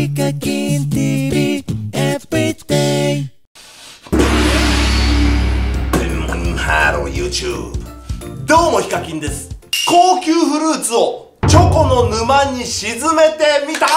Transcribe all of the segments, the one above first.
ヒカキン TV Everyday。 ハロー YouTube。 どうもヒカキンです。高級フルーツをチョコの沼に沈めてみた。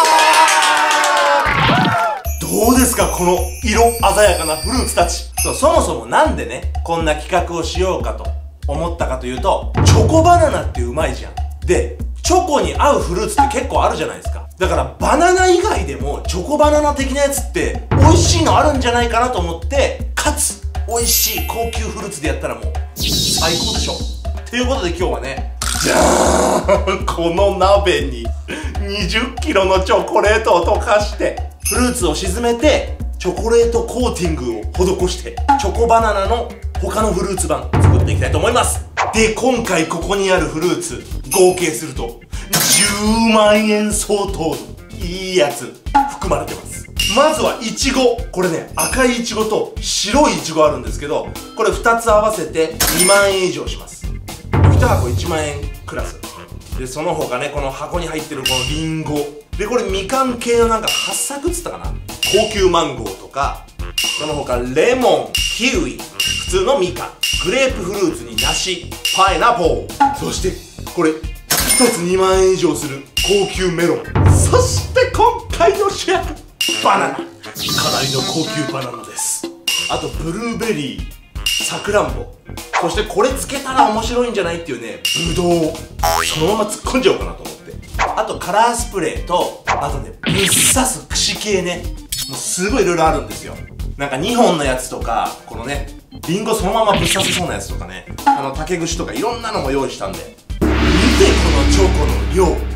どうですかこの色鮮やかなフルーツたち。そもそもなんでねこんな企画をしようかと思ったかというと、チョコバナナってうまいじゃん。でチョコに合うフルーツって結構あるじゃないですか。だからバナナ以外でもチョコバナナ的なやつって美味しいのあるんじゃないかなと思って、かつ美味しい高級フルーツでやったらもう最高でしょ。ということで今日はね、じゃーん、この鍋に20キロのチョコレートを溶かしてフルーツを沈めてチョコレートコーティングを施してチョコバナナの他のフルーツ版作っていきたいと思います。で今回ここにあるフルーツ合計すると10万円相当のいいやつ含まれてます。まずはイチゴ。これね赤いイチゴと白いイチゴあるんですけど、これ2つ合わせて2万円以上します。1箱1万円クラスで、その他ねこの箱に入ってるこのリンゴで、これみかん系のなんか8作っつったかな、高級マンゴーとか、その他レモン、キウイ、普通のみかん、グレープフルーツに梨、パイナポー、そしてこれ1つ2万円以上する高級メロン、そして今回の主役バナナ、かなりの高級バナナです。あとブルーベリー、さくらんぼ、そしてこれつけたら面白いんじゃないっていうねぶどう、そのまま突っ込んじゃおうかなと思って、あとカラースプレーと、あとねぶっ刺す串系ね、もうすごいいろいろあるんですよ。なんか2本のやつとか、このねリンゴそのままぶっ刺せそうなやつとかね、竹串とかいろんなのも用意したんで、見てこのチョコの量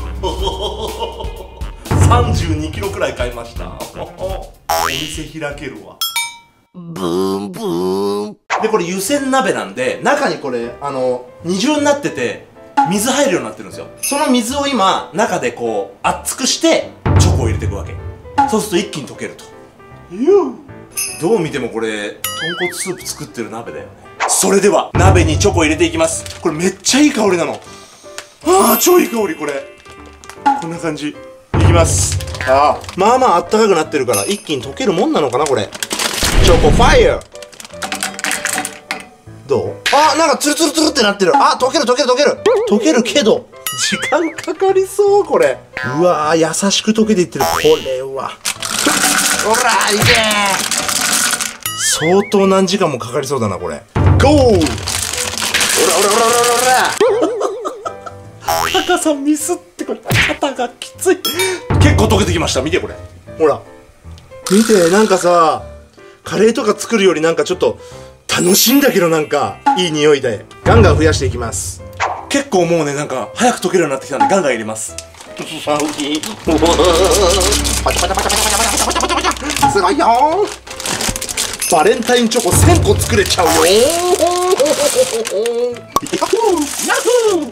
32キロくらい買いました。お店開けるわ。ブーンブーンで、これ湯煎鍋なんで、中にこれ二重になってて水入るようになってるんですよ。その水を今中でこう熱くしてチョコを入れていくわけ。そうすると一気に溶けると。どう見てもこれ豚骨スープ作ってる鍋だよね。それでは鍋にチョコを入れていきます。これめっちゃいい香りなの。ああ超いい香り。これこんな感じいきます。まあまああったかくなってるから一気に溶けるもんなのかなこれ。チョコファイヤー。どう？なんかツルツルツルってなってる。溶ける溶ける溶ける溶けるけど時間かかりそう。これうわー優しく溶けていってる。これはほらいけー、相当何時間もかかりそうだなこれ。ゴー、ほらほらほらほらほらタカさんミスって、これ肩がきつい。結構溶けてきました。見てこれ、ほら見て、なんかさカレーとか作るよりなんかちょっと楽しいんだけど、なんかいい匂いでガンガン増やしていきます。結構もうねなんか早く溶けるようになってきたんでガンガン入れます。すごいよー、バレンタインチョコ1000個作れちゃうよー。ヤフ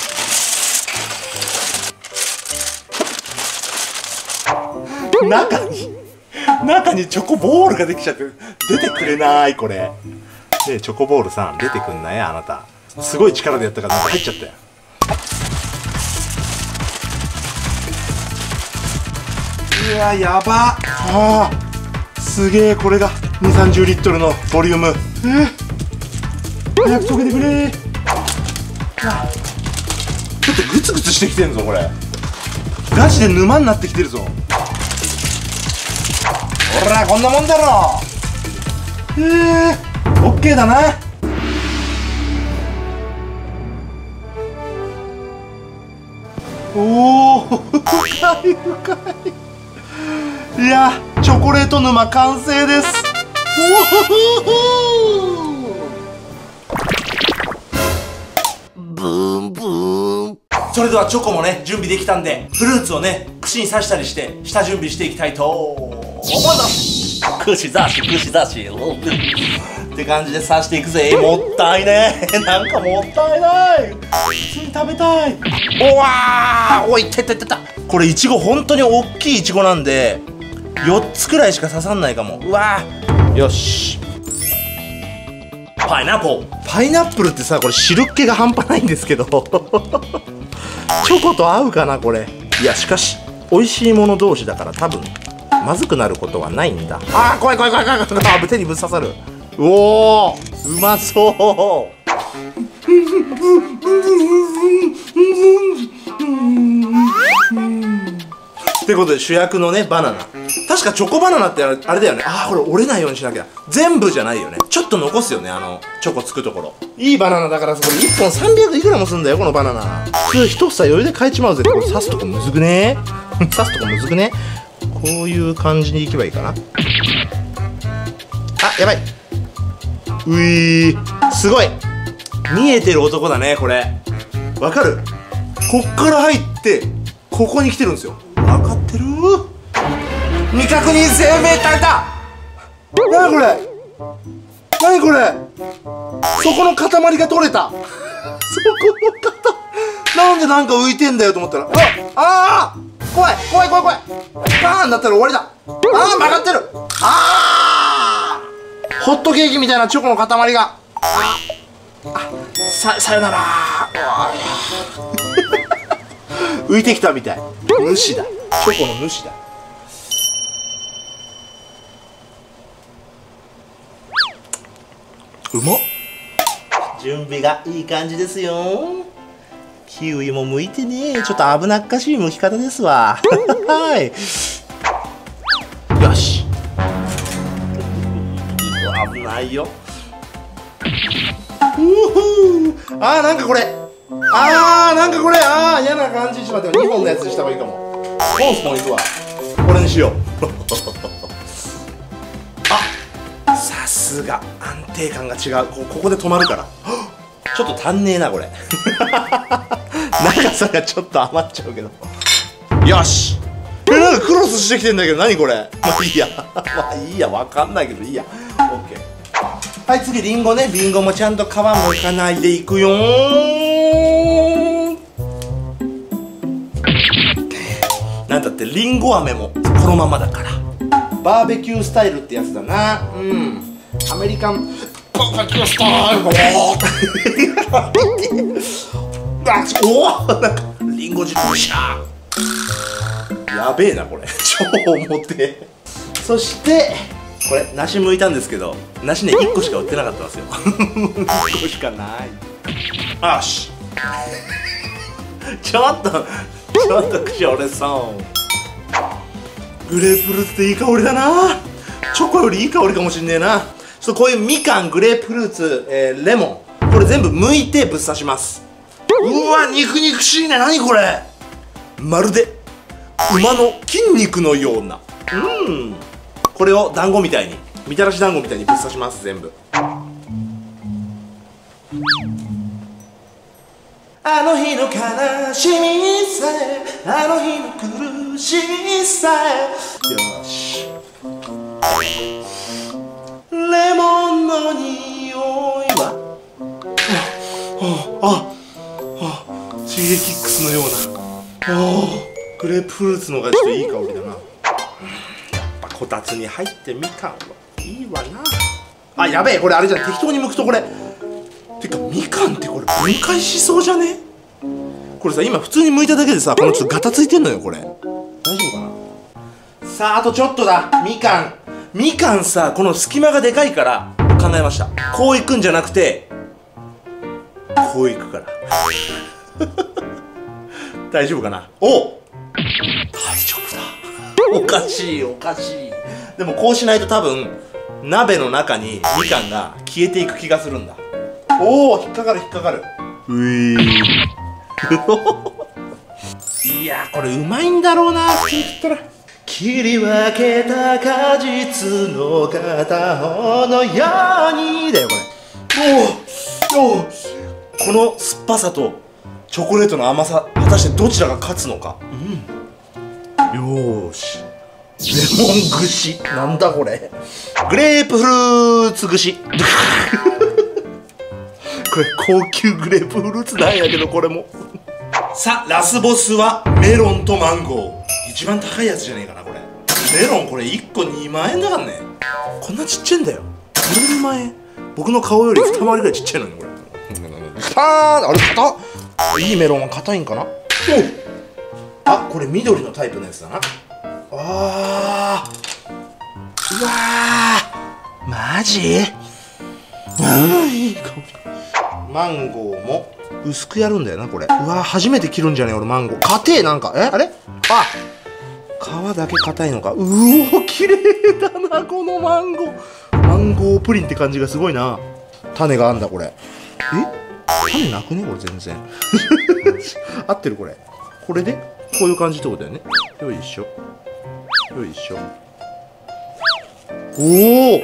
ー中にチョコボールができちゃって出てくれない。これでチョコボールさん出てくんない？あなたすごい力でやったから入っちゃったよ。うわやばすげえ。これが2、30リットルのボリューム。早く溶けてくれ。ちょっとグツグツしてきてんぞこれ。ガチで沼になってきてるぞ。ほらこんなもんだろ。オッケーだな。おお深い深い。いやチョコレート沼完成です。ブーンブーン。それではチョコもね準備できたんで、フルーツをね串に刺したりして下準備していきたいと思います。串刺し串刺しって感じで刺していくぜ。もったいねえなんかもったいない。普通に食べたい。おいってってってた。これいちご本当に大きいいちごなんで4つくらいしか刺さんないかも。うわーよし。パイナップル。パイナップルってさこれ汁気が半端ないんですけどチョコと合うかなこれ。いやしかし美味しいもの同士だから多分まずくなることはないんだ。あー、怖い怖い怖い怖い怖い。あ、手にぶっ刺さる。おお、うまそう。ってことで主役のね、バナナ。確かチョコバナナってあれだよね。あー、これ折れないようにしなきゃ。全部じゃないよね。ちょっと残すよね、チョコつくところ。いいバナナだからさ、これ1本300いくらもすんだよ、このバナナ。普通一房余裕で買えちまうぜ。これ刺すとこむずくね刺すとこむずくね。こういう感じにいけばいいかな。あ、やばい。ういー、すごい見えてる男だね、これ。わかる？こっから入ってここに来てるんですよ。わかってる？未確認生命体だ。なにこれ、なにこれ。そこの塊が取れた。そこのなんでなんか浮いてんだよと思ったら、あー、怖い怖い怖い怖い。バーンだったら終わりだ。あー、曲がってる。あー、ホットケーキみたいなチョコの塊が。さよなら浮いてきたみたい。主だ、チョコの主だ。うまっ。準備がいい感じですよ。キウイも剥いてね、ちょっと危なっかしい剥き方ですわ。はい、よし。危ないよ。あー、なんかこれ、なんかこれ、嫌な感じ。ちょっと待って、2本のやつにした方がいいかも。ポンスポンいくわ。これにしよう。あ、さすが安定感が違う。ここで止まるから。ちょっと足んねえなこれ。長さがちょっと余っちゃうけど。よし。なんかクロスしてきてんだけど、何これ。まあいいや。まあいいや、わかんないけどいいや。オッケー。はい、次リンゴね。リンゴもちゃんと皮むかないでいくよー。なんだってリンゴ飴もこのままだから。バーベキュースタイルってやつだな。うん、アメリカンバーベキュースタイル。おお、なんかリンゴ汁むしゃー。やべえなこれ。超重て。そしてこれ梨剥いたんですけど、梨ね1個しか売ってなかったんですよ。1個しかない。よし。ちょっと口折れそう。グレープフルーツっていい香りだな。チョコよりいい香りかもしんねえな。ちょっとこういうみかん、グレープフルーツ、レモン、これ全部剥いてぶっ刺します。うわ、肉々しいね。何これ。まるで馬の筋肉のような。これを団子みたいに、みたらし団子みたいにぶっ刺します。全部。あの日の悲しみさえ、あの日の苦しみさえ。よし。レモンの匂いはシゲキックスのような。グレープフルーツのがちょっといい香りだな。やっぱこたつに入ってみかんはいいわな。あ、やべえ、これあれじゃん。適当に剥くとこれ。てかみかんってこれ分解しそうじゃね。これさ、今普通に剥いただけでさ、このちょっとガタついてんのよこれ。大丈夫かな。さあ、あとちょっとだ。みかんさ、この隙間がでかいから考えました。こういくんじゃなくてこういくから大丈夫かな。大丈夫だ。おかしい。でもこうしないと多分鍋の中にみかんが消えていく気がするんだ。おお、引っかかる。いや、これうまいんだろうな。普通に食ったら。切り分けた果実の片方のようにだよこれ。おお、この酸っぱさとチョコレートの甘さ、果たしてどちらが勝つのか。よーし。レモン串。なんだこれ。グレープフルーツ串。これ高級グレープフルーツなんやけど、これも。さあ、ラスボスはメロンとマンゴー。一番高いやつじゃねえかなこれ。メロンこれ1個2万円だからね。こんなちっちゃいんだよ。これ2万円。僕の顔より2回りぐらいちっちゃいのにこれ。あれ硬っ。いいメロンは硬いんかな。 あ、これ緑のタイプのやつだな。あー、うわー、マジ？いい香り。マンゴーも薄くやるんだよな、これ。うわー、初めて切るんじゃねえ俺、マンゴー。硬え、なんか。あれ？あ、皮だけ硬いのか。うおー、綺麗だな、このマンゴー。マンゴープリンって感じがすごいな。種があんだ、これ。種なくねこれ、全然。合ってるこれ。これでこういう感じってことだよね。よいしょ。よいしょ。おお。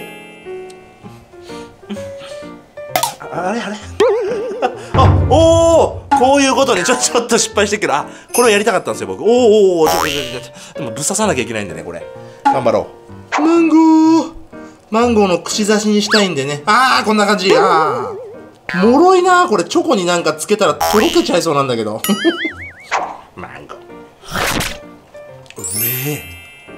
あれあれ。あ、おお、こういうことね。ちょっと失敗してるけど、あ、これをやりたかったんですよ僕。おお、でもぶっ刺さなきゃいけないんでね、これ。頑張ろう。マンゴー。マンゴーの串刺しにしたいんでね。ああ、こんな感じ。ああ。もろいな、これチョコになんかつけたらとろけちゃいそうなんだけど。マンゴー。うめえ。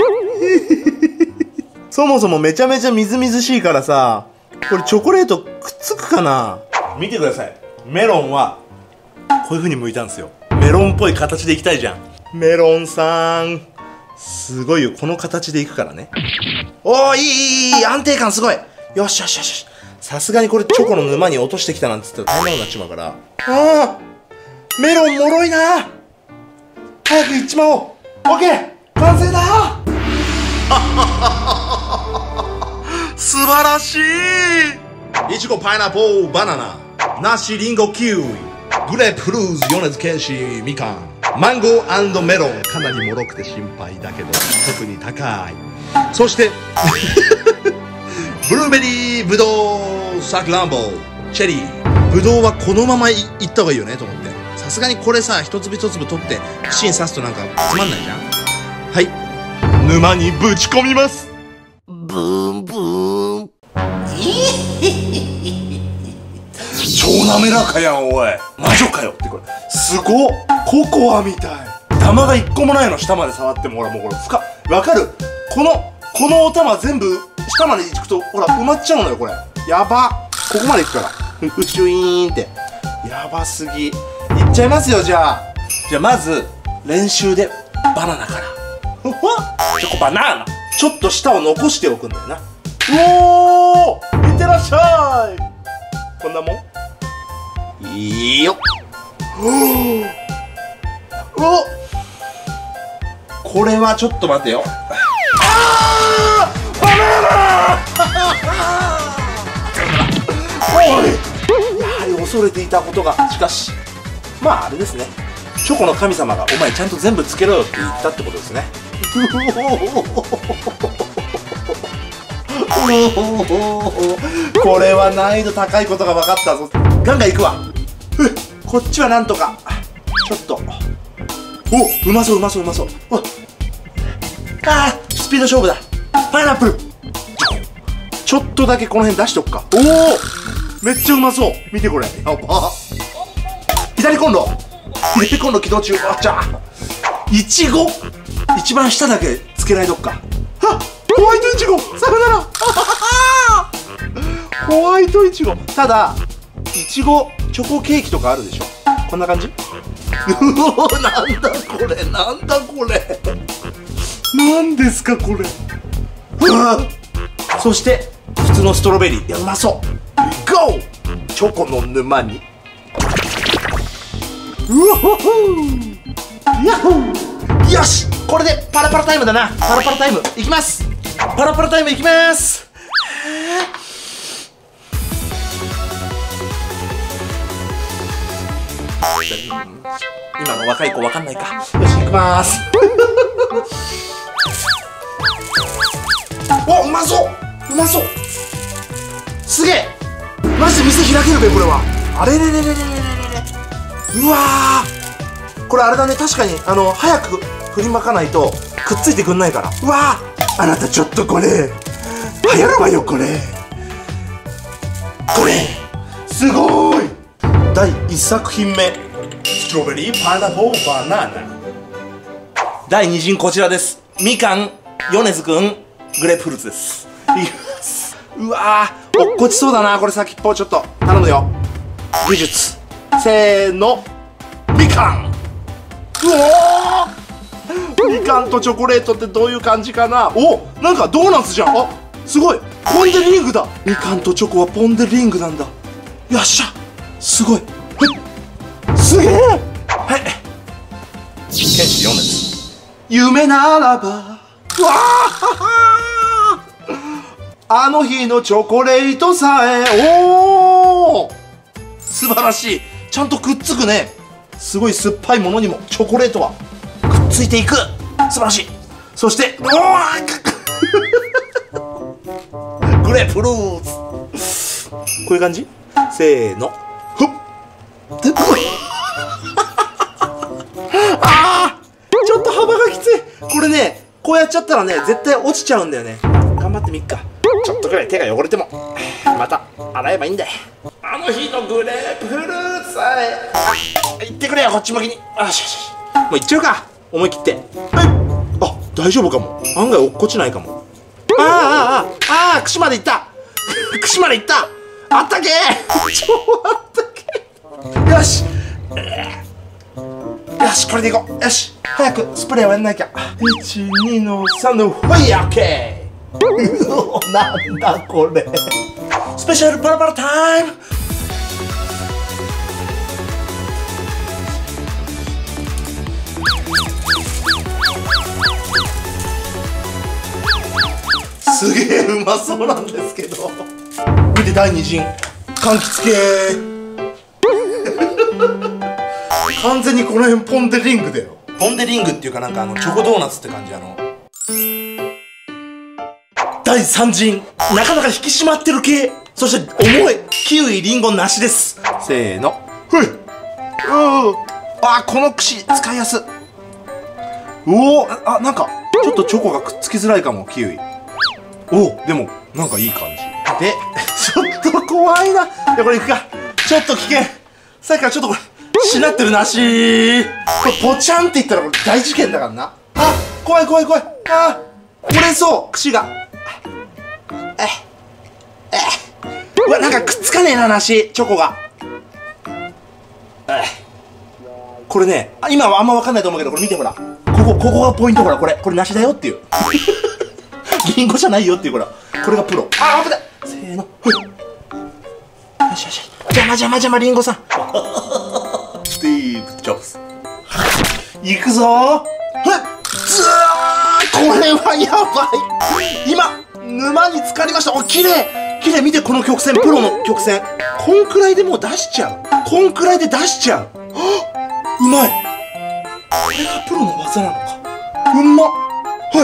そもそもめちゃめちゃみずみずしいからさ、これチョコレートくっつくかな。見てください。メロンはこういう風に剥いたんですよ。メロンっぽい形でいきたいじゃん。メロンさんすごいよ。この形でいくからね。おー、いい安定感すごい。よしよしよし。さすがにこれチョコの沼に落としてきたなんて言ったら大変なことになっちまうから。あー、メロンもろいな。早くいっちまおう。オッケー、完成だ。素晴らしい。いちご、パイナップル、バナナ、梨、リンゴ、キウイ、グレープフルーツ、米津玄師、みかん、マンゴー&メロン。かなりもろくて心配だけど特に高い。そしてブルーベリー、ブドウ、サクランボ、チェリー。ブドウはこのままいった方がいいよねと思って。さすがにこれさ、一粒一粒取って串に刺すとなんかつまんないじゃん。はい、沼にぶち込みます。 ブーンブーン。 超滑らかやん、おい。魔女かよってこれ。すごっ。ココアみたい。玉が一個もないの。下まで触ってもほら、もうこれ深っ。わかる？このお玉全部下まで行くとほら埋まっちゃうのよこれ。やば。ここまで行くから宇宙イーンって。やばすぎ。いっちゃいますよ。じゃあまず練習でバナナから。チョコバナナ。ちょっと舌を残しておくんだよな。おー、いってらっしゃい。こんなもんいいよ。お、これはちょっと待てよ。あー、バナナ。おい、やはり恐れていたことが。しかしまああれですね、チョコの神様がお前ちゃんと全部つけろよって言ったってことですね。これは難易度高いことが分かったぞ。ガンガンいくわ。こっちはなんとかちょっと。お、うまそううまそううまそう。あー、スピード勝負だ。パイナップルちょっとだけこの辺出しとくか。おお、めっちゃうまそう。見てこれ。やば。左コンロ起動中。あ、じゃあいちご一番下だけつけないとくか。はっ、ホワイトイチゴ、さよなら。ホワイトイチゴ。ただいちごチョコケーキとかあるでしょ。こんな感じ。うおー、なんだこれ、なんだこれ、なんですかこれ。そして普通のストロベリー。いや、うまそう。ゴー、チョコの沼に。うおほほー、ヤッホー。よし、これでパラパラタイムだな。パラパラタイムいきます。パラパラタイムいきます。今の若い子わかんないか。よし、いきまーす。お、うまそう、うまそう。すげえ、マジで店開けるべこれは。あれれれれれれれれ。うわー、これあれだね。確かに早く振りまかないとくっついてくんないから。うわー、あなたちょっとこれ流行るわよこれ。これすごーい。第1作品目、ストロベリー、パイナップル、バナナ。第2陣こちらです。みかん、米津くん、グレープフルーツです。いきます。うわー、落っこちそうだなこれ。先っぽちょっと頼むよ。技術せーの、みかん。うおー、 みかんとチョコレートってどういう感じかな。お、なんかドーナツじゃん。あ、すごい、ポン・デ・リングだ。みかんとチョコはポン・デ・リングなんだ。よっしゃ、すごい。はい、すげえ。はい、剣士4列。夢ならば、わあ、あの日のチョコレートさえ。おお、素晴らしい。ちゃんとくっつくね。すごい酸っぱいものにもチョコレートはくっついていく。素晴らしい。そしておーグレープフルーツ。こういう感じ。せーの、ふっあー、ちょっと幅がきつい。これね、こうやっちゃったらね、絶対落ちちゃうんだよね。頑張ってみっか。ちょっとくらい手が汚れてもまた洗えばいいんだよ。あの日のグレープフルーツさえ。行ってくれよ、こっち向きに。よしよしよし、もう行っちゃうか、思い切って。はい、あ、大丈夫かも。案外落っこちないかも。串まで行った串まで行った。あったけー超あったけー。よし、よし、これでいこう。よし、早くスプレーをやんなきゃ。1、2の3のファイヤー。オッケー。なんだこれ。スペシャルパラパラタイム。すげえうまそうなんですけど。見て、第2陣柑橘系。完全にこの辺ポン・デ・リングだよ。ポン・デ・リングっていうか、なんかチョコドーナツって感じ。第3陣、なかなか引き締まってる系。そして重いキウイ、リンゴ、梨です。せーの、ふい。あ、この串使いやす。おお、あ、なんかちょっとチョコがくっつきづらいかも、キウイ。おお、でもなんかいい感じで、ちょっと怖いな。いや、これいくか。ちょっと危険。さっきからちょっとこれしなってる梨。これポチャンっていったらこれ大事件だからな。あ、怖い怖い怖い。あ、折れそう、串が。うわ、なんかくっつかねえな、梨、チョコが。これね、今はあんま分かんないと思うけど、これ見てほら。ここがポイント。ほら、これ梨だよっていう。リンゴじゃないよっていう、これがプロ。あ、危ない。せーの、ほい。よしよし。邪魔リンゴさん。スティーブ・ジョブズ。いくぞー。はい。これはやばい。今沼に浸かりました。お、綺麗。見て、この曲線、プロの曲線。こんくらいでもう出しちゃう。こんくらいで出しちゃう。うまい。これがプロの技なのか。うんま。はい。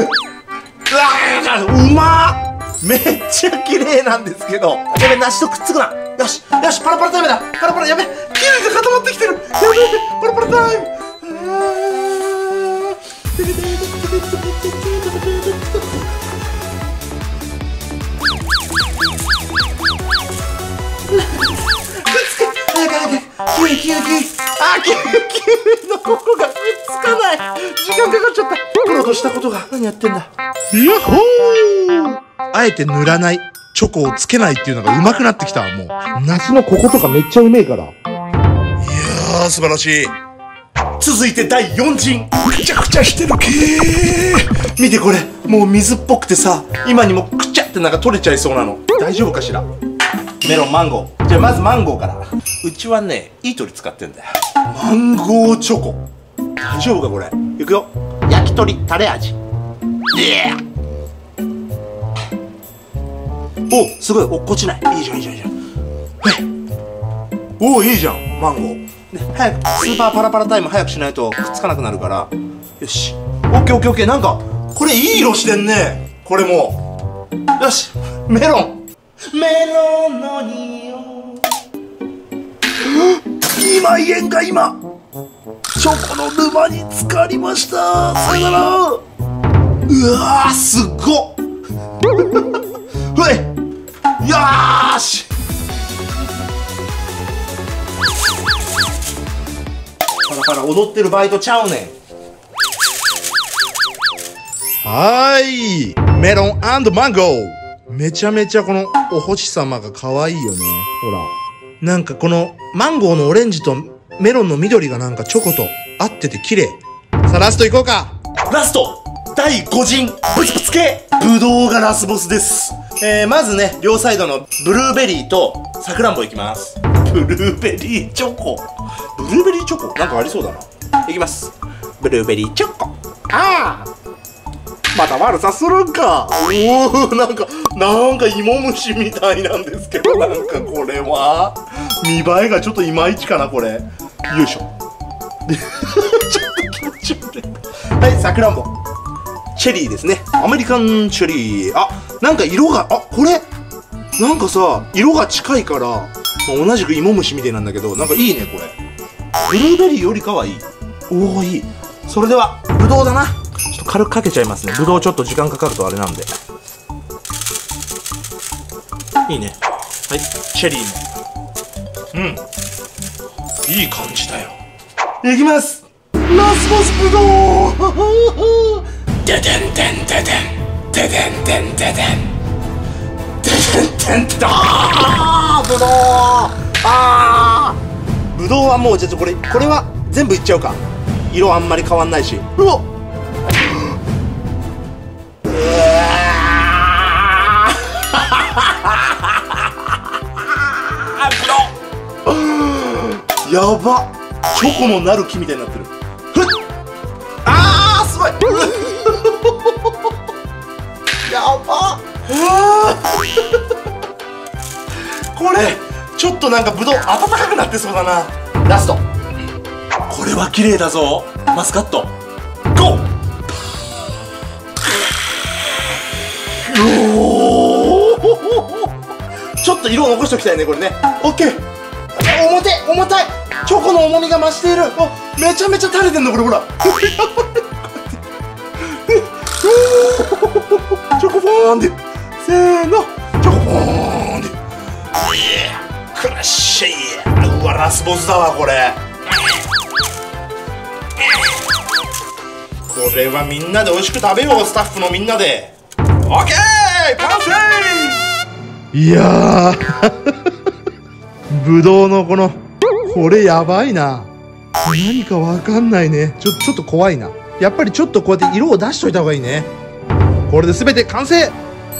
うまっ。めっちゃ綺麗なんですけど。やべ、梨とくっつくな。よしよし、パラパラタイムだ。パラパラ、やべ、キウイが固まってきてる。やべ、パラパラタイム。キウイのここがくっつかない。時間かかっちゃった。プロとしたことが。何やってんだ。ヤッホー。あえて塗らない、チョコをつけないっていうのがうまくなってきた。もう梨のこことかめっちゃうめえから。いやー、素晴らしい。続いて第4陣。くちゃくちゃしてるけー。見てこれ、もう水っぽくてさ、今にもくちゃってなんか取れちゃいそうなの。大丈夫かしら。メロン、マンゴー。じゃあまずマンゴーから。うちはね、いい鳥使ってんだよ。マンゴーチョコ。大丈夫かこれ。いくよ。焼き鳥タレ味。お、すごい落っこちない。いいじゃん。はい。お、いいじゃん、マンゴー。ね、早くスーパーパラパラタイム早くしないとくっつかなくなるから。よし。オッケー。なんかこれいい色してんね。これもよし。メロンの匂い。今言えんか。今チョコの沼に浸かりました。さよなら。うわー、すっごっ。ふい。よーし。パラパラ踊ってるバイトちゃうねん。はーい、メロン&マンゴー。めちゃめちゃこのお星様が可愛いよね。ほら、なんかこのマンゴーのオレンジとメロンの緑がなんかチョコと合ってて綺麗。さあラストいこうか。 ラスト第5陣ブツブツ系ぶどうがラスボスです。まずね、両サイドのブルーベリーとさくらんぼいきます。ブルーベリーチョコ、ブルーベリーチョコなんかありそうだな。いきます。ブルーベリーチョコ。ああ、また悪さするんか。おお、なんか芋虫みたいなんですけど、なんかこれは見栄えがちょっといまいちかな、これ。よいしょ。ちょっと気持ち悪い。はい、さくらんぼ。チェリーですね。アメリカンチェリー。あ、なんか色が、これなんかさ、色が近いから、まあ、同じく芋虫みたいなんだけど、なんかいいね、これ。ブルーベリーよりかはいい。おお、いい。それではぶどうだな。ちょっと軽くかけちゃいますね。ぶどうちょっと時間かかるとあれなんで。いいね。はい、チェリーもいい感じだよ。いきます。ラスボスぶどうデデンデンデデンデデンデンデデンデデンデンデデン。あー、ぶどう。あー、ぶどうはもう、じゃあこれは全部いっちゃうか。色あんまり変わんないし。うわっ、やば、チョコのなる木みたいになってる。あー、すごいやばこれちょっとなんかぶどう温かくなってそうだな。ラスト、これは綺麗だぞ。マスカットゴー。ちょっと色を残しておきたいね、これね。オッケー。重たい。チョコの重みが増している。めちゃめちゃ垂れてんの、これほらチョコフォーンで、せーの、チョコフォーンで、クラッシー。うわ、ラスボスだわ、これ。これはみんなで美味しく食べよう、スタッフのみんなで。オッケー、完成。いやーぶどうのこれやばいな。何かわかんないね。ちょっと怖いな。やっぱりちょっとこうやって色を出しといた方がいいね。これで全て完成。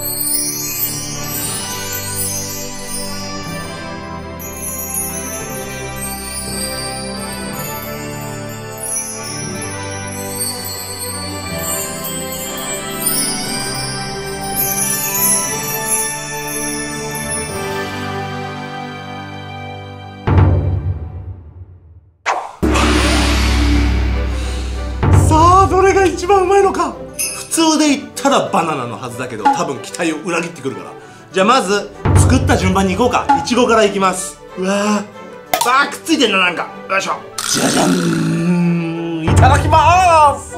どれが一番うまいのか。普通で言ったらバナナのはずだけど、多分期待を裏切ってくるから。じゃあまず作った順番にいこうか。いちごからいきます。うわー、くっついてんな、なんか。よいしょ。じゃじゃん、いただきまーす。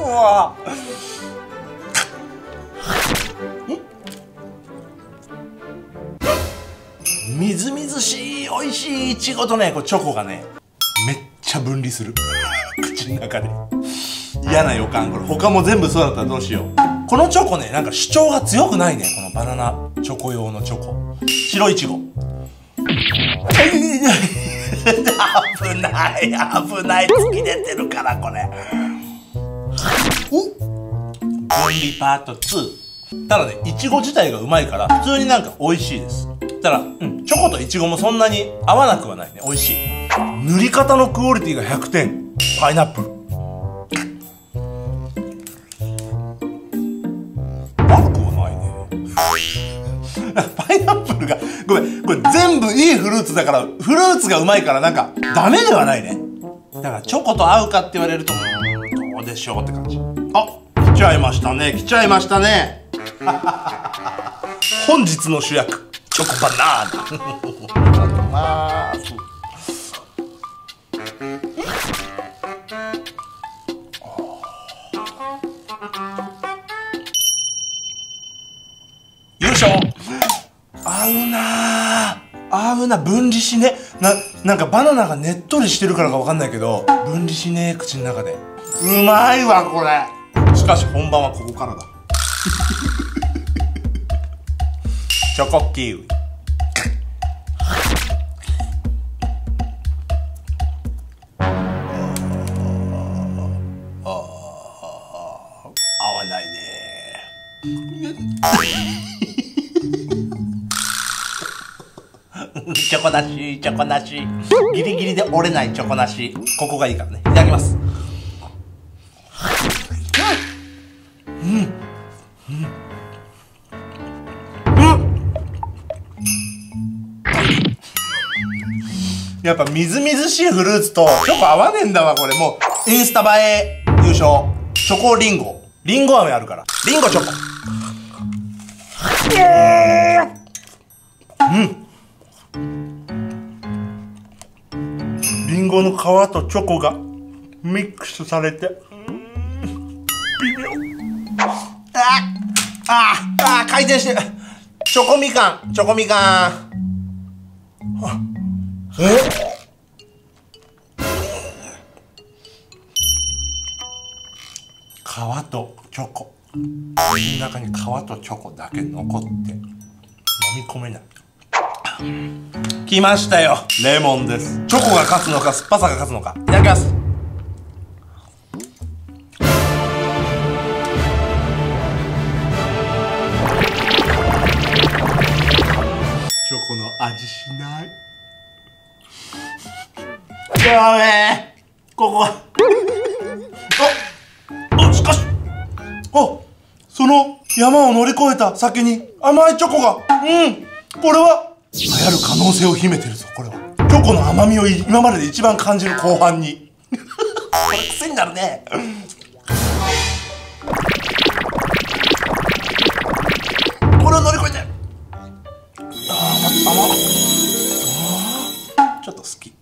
みずみずしい美味しいいちごとね、これチョコがね、めっちゃ分離する口の中で。嫌な予感。これ他も全部そうだったらどうしよう。このチョコね、なんか主張が強くないね。このバナナチョコ用のチョコ。白いちご。危ない、突き出てるからこれ。分離パート2。ただね、いちご自体がうまいから普通になんか美味しいです。ただ、チョコといちごもそんなに合わなくはないね。美味しい。塗り方のクオリティが100点。パイナップル。パイナップルが、ごめん、これ全部いいフルーツだから、フルーツがうまいからなんかダメではないね。だからチョコと合うかって言われると、どうでしょうって感じ。あ、来ちゃいましたね。本日の主役、チョコバナナ。いただきます。よいしょ。合うな。分離しね。なんかバナナがねっとりしてるからかわかんないけど、分離しねえ、口の中で。うまいわ、これ。しかし本番はここからだ。チョコキウイ。 チョコなし、チョコなし。ギリギリで折れないチョコなし。ここがいいからね。いただきます。やっぱみずみずしいフルーツとチョコ合わねえんだわ、これ。もう、インスタ映え優勝。チョコリンゴ。リンゴ飴あるから。リンゴチョコ。リンゴの皮とチョコがミックスされて、微妙。回転してる。チョコみかん、チョコみかん。皮とチョコ。口の中に皮とチョコだけ残って飲み込めない。来ましたよ、レモンです。チョコが勝つのか酸っぱさが勝つのか。いただきます。チョコの味しない。やべえ、ここはしかし、その山を乗り越えた先に甘いチョコが、これは流行る可能性を秘めてるぞ。これはチョコの甘みを今までで一番感じる後半にこれ癖になるね。これを乗り越えて、ちょっと好き。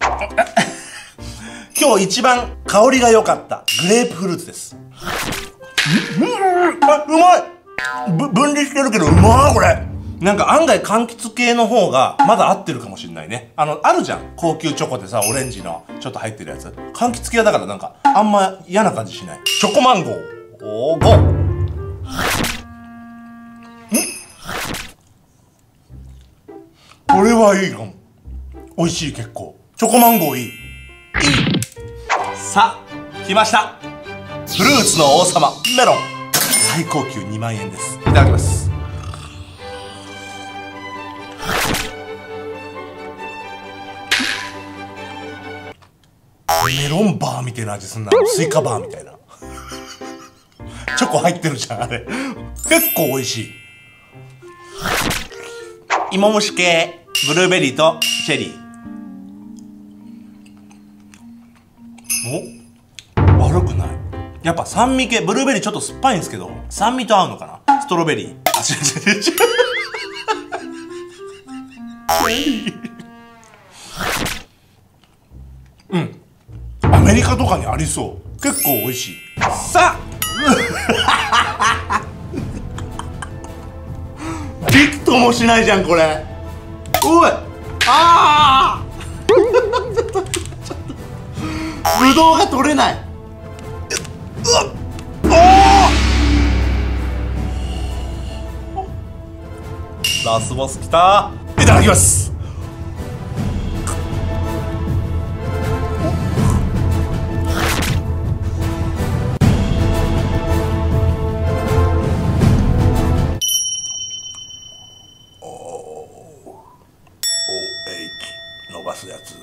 今日一番香りが良かったグレープフルーツです。うまい。分離してるけどうまい。これなんか案外柑橘系の方がまだ合ってるかもしれないね。あるじゃん、高級チョコでさ、オレンジのちょっと入ってるやつ。柑橘系だからなんかあんま嫌な感じしない。チョコマンゴー5。これはいいかも。美味しい。結構チョコマンゴーいい。さあ来ました、フルーツの王様メロン。最高級2万円です。いただきます。メロンバーみたいな味すんな。スイカバーみたいなチョコ入ってるじゃん、あれ。結構美味しい。芋虫系ブルーベリーとチェリー。悪くない。やっぱ酸味系、ブルーベリーちょっと酸っぱいんですけど、酸味と合うのかな。ストロベリー。違う。アメリカとかにありそう。結構美味しい。さあびくともしないじゃんこれ。おい、ぶどうが取れない。ラスボスきた。いただきます。伸ばすやつ。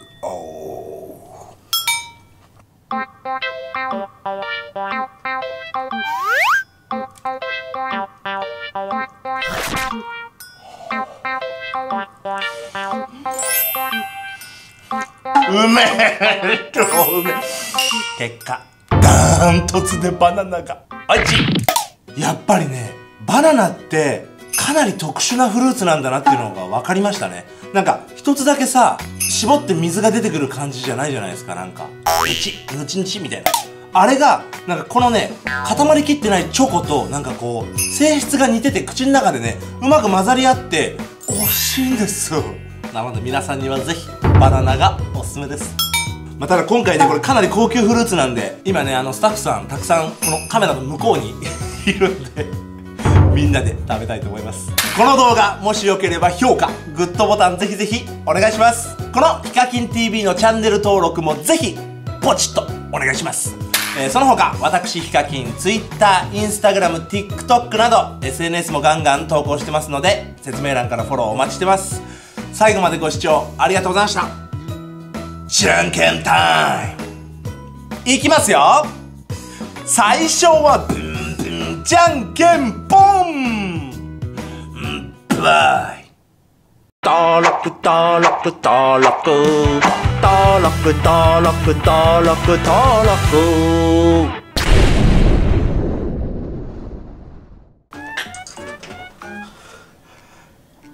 うめえ、超うめえ。結果ダントツでバナナがおいしい。やっぱりね、バナナってかなり特殊なフルーツなんだなっていうのが分かりましたね。なんか一つだけさ、絞って水が出てくる感じじゃないじゃないですか。なんかぬちぬちみたいな。あれがなんかこのね、固まりきってないチョコとなんかこう性質が似てて、口の中でねうまく混ざり合って美味しいんですよ。なので皆さんにはぜひバナナがおすすめです。ただ今回ね、これかなり高級フルーツなんで、今ねスタッフさんたくさんこのカメラの向こうにいるんでみんなで食べたいと思います。この動画もしよければ評価、グッドボタンぜひぜひお願いします。このヒカキン TV のチャンネル登録もぜひポチッとお願いします。 その他私ヒカキン Twitter、Instagram、TikTok など SNS もガンガン投稿してますので説明欄からフォローお待ちしてます。最後までご視聴ありがとうございました。じゃんけんタイムいきますよ。最初はブンブンじゃんけんポンバイ。登録登録登録登録登録登録登録。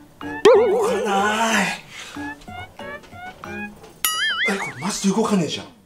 動かない。これマジで動かねえじゃん。